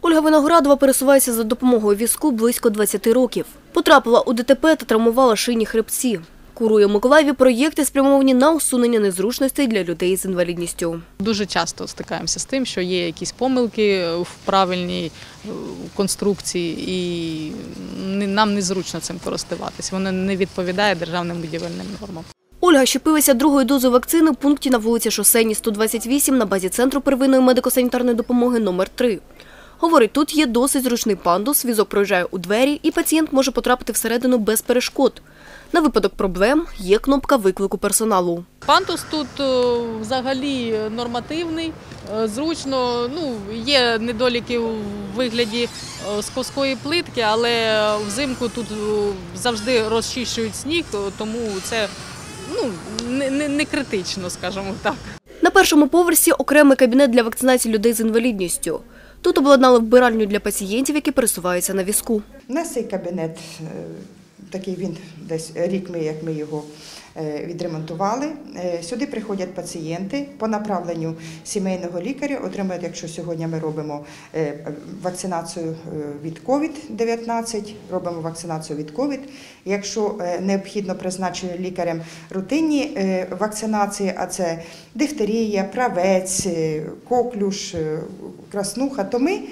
Ольга Виноградова пересувається за допомогою візку близько 20 років. Потрапила у ДТП та травмувала шийні хребці. Курує в Миколаєві проєкти, спрямовані на усунення незручностей для людей з інвалідністю. Дуже часто стикаємося з тим, що є якісь помилки в правильній конструкції і нам незручно цим користуватись. Воно не відповідає державним будівельним нормам. Ольга щепилася другою дозою вакцини в пункті на вулиці Шосейній, 128 на базі Центру первинної медико-санітарної допомоги номер 3. Говорить, тут є досить зручний пандус, візок проїжджає у двері і пацієнт може потрапити всередину без перешкод. На випадок проблем є кнопка виклику персоналу. Пандус тут взагалі нормативний, зручно, є недоліки у вигляді сковської плитки, але взимку тут завжди розчищують сніг, тому це не критично, скажімо так. На першому поверсі окремий кабінет для вакцинації людей з інвалідністю. Тут обладнали вбиральню для пацієнтів, які пересуваються на візку. У нас цей кабінет, такий він десь рік, як ми його відремонтували. Сюди приходять пацієнти по направленню сімейного лікаря, отримують, якщо сьогодні ми робимо вакцинацію від COVID-19, робимо вакцинацію від COVID. Якщо необхідно призначені лікарем рутинні вакцинації, а це дифтерія, правець, коклюш, краснуха, то ми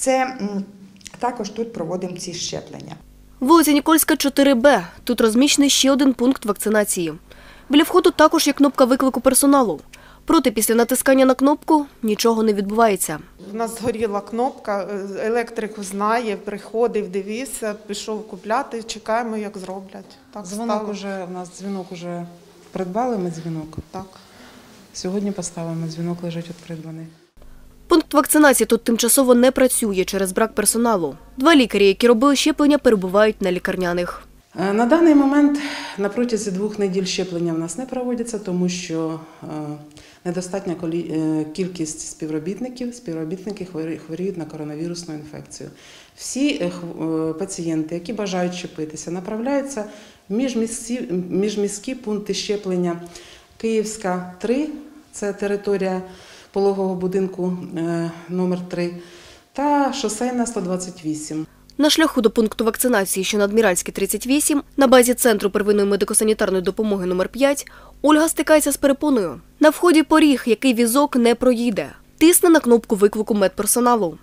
також тут проводимо ці щеплення. Вулиця Нікольська, 4Б. Тут розміщений ще один пункт вакцинації. Біля входу також є кнопка виклику персоналу. Проте після натискання на кнопку нічого не відбувається. У нас згоріла кнопка, електрик знає, приходив, дивився, пішов купляти, чекаємо, як зроблять. Так, у нас дзвінок уже придбали, ми дзвінок. Так. Сьогодні поставимо, дзвінок лежить придбаний. Пункт вакцинації тут тимчасово не працює через брак персоналу. 2 лікарі, які робили щеплення, перебувають на лікарняних. На даний момент на протязі 2 неділь щеплення в нас не проводяться, тому що недостатня кількість співробітники хворіють на коронавірусну інфекцію. Всі пацієнти, які бажають щепитися, направляються в міжміські пункти щеплення. Київська, 3, це територія пологового будинку номер 3, та Шосейна, 128. На шляху до пункту вакцинації, що на Адміральській, 38, на базі Центру первинної медико-санітарної допомоги номер 5, Ольга стикається з перепоною. На вході поріг, який візок не проїде. Тисне на кнопку виклику медперсоналу.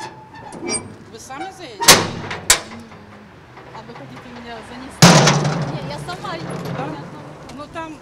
Ви самі заїдете? А ви хочете мене занести? Ні, я сама їду. Ну там...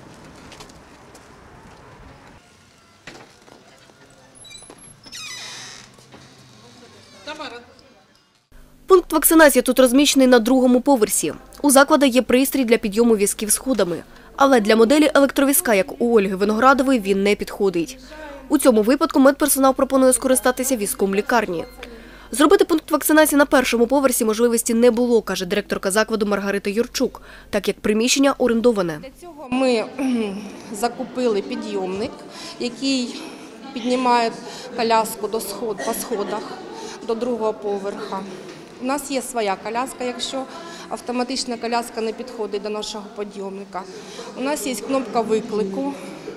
Пункт вакцинації тут розміщений на 2-му поверсі. У закладі є пристрій для підйому візків сходами. Але для моделі електровізка, як у Ольги Виноградової, він не підходить. У цьому випадку медперсонал пропонує скористатися візком лікарні. Зробити пункт вакцинації на 1-му поверсі можливості не було, каже директорка закладу Маргарита Юрчук, так як приміщення орендоване. Для цього ми закупили підйомник, який піднімає коляску по сходах до 2-го поверха. У нас є своя коляска, якщо автоматична коляска не підходить до нашого підйомника. У нас є кнопка виклику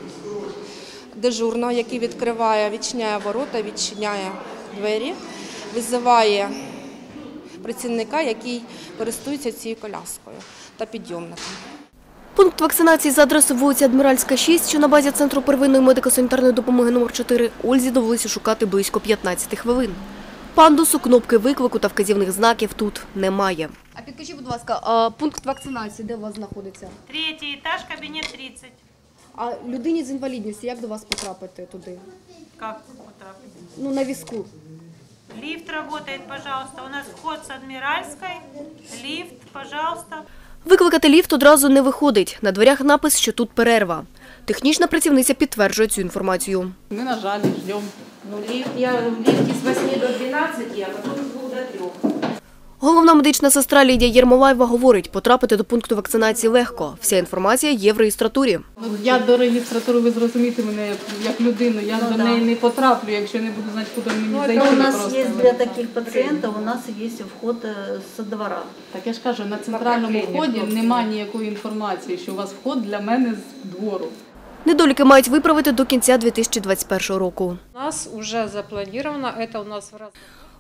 дежурного, який відчиняє ворота, відчиняє двері, визиває працівника, який користується цією коляскою та підйомником. Пункт вакцинації за адресою вулиця Адміральська, 6, що на базі Центру первинної медико-санітарної допомоги номер 4, Ользі довелося шукати близько 15 хвилин. Пандусу, кнопки виклику та вказівних знаків тут немає. А підкажіть, будь ласка, пункт вакцинації де у вас знаходиться? 3-й етаж, кабінет 30. А людині з інвалідністю як до вас потрапити туди? Як потрапити? Ну, на візку. Лифт працює, пожалуйста. У нас вход з Адміральської. Лифт, пожалуйста. Викликати ліфт одразу не виходить. На дверях напис, що тут перерва. Технічна працівниця підтверджує цю інформацію. Ми, на жаль, чекаємо. Я в лифте с 8 до 12, а потом с 2 до 3. Головна медична сестра Лідія Єрмолаєва говорить, потрапити до пункту вакцинації легко. Вся інформація є в реєстратурі. Я до реєстратури, ви зрозумієте мене як людину, я до неї не потраплю, якщо не буду знати, куди мені зайти. У нас є для таких пацієнтів, у нас є вход з двора. Так я ж кажу, на центральному вході немає ніякої інформації, що у вас вход для мене з двору. Недоліки мають виправити до кінця 2021 року. У нас вже заплановано, це у нас в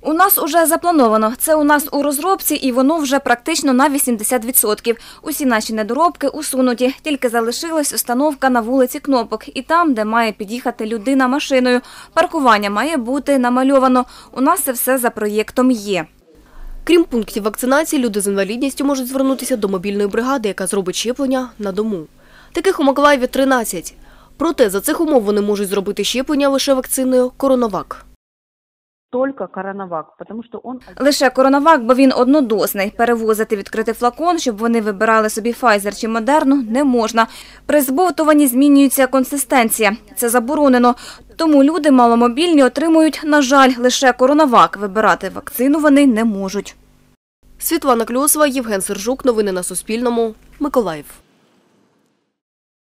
У нас уже заплановано. Це у нас у розробці і воно вже практично на 80%. Усі наші недоробки усунуті. Тільки залишилась установка на вулиці Кнопок. І там, де має під'їхати людина машиною. Паркування має бути намальовано. У нас це все за проєктом є. Крім пунктів вакцинації, люди з інвалідністю можуть звернутися до мобільної бригади, яка зробить щеплення на дому. Таких у Миколаєві 13. Проте за цих умов вони можуть зробити щеплення лише вакциною «Коронавак». Только Коронавак, потому что он... Лише Коронавак, бо він однодозний. Перевозити відкритий флакон, щоб вони вибирали собі Pfizer чи Модерну, не можна. При збовтуванні змінюється консистенція. Це заборонено. Тому люди маломобільні отримують, на жаль, лише Коронавак. Вибирати вакцину вони не можуть. Світлана Кльосова, Євген Сержук. Новини на Суспільному. Миколаїв.